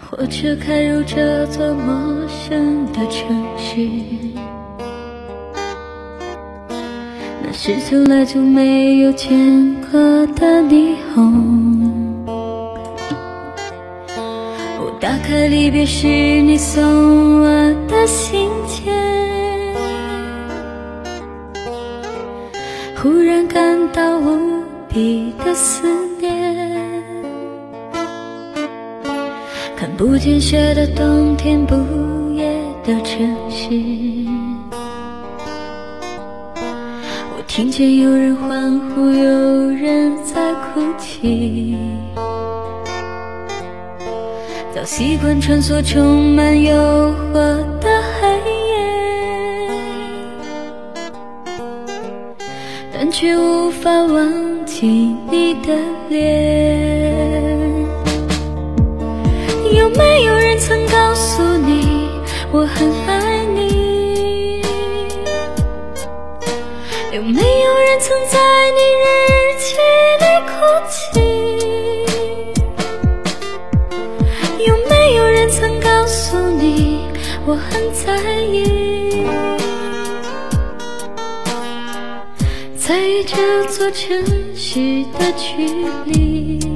火车开入这座陌生的城市，那是从来就没有见过的霓虹。我打开离别时你送我的信件，忽然感到无比的思念，看不见雪的冬天，不夜的城市，我听见有人欢呼，有人在哭泣，早习惯穿梭充满诱惑的黑夜，但却无法忘记你的脸。有没有人曾告诉你我很爱你？有没有人曾在你日记里哭泣？有没有人曾告诉你我很在意？在于这座城市的距离。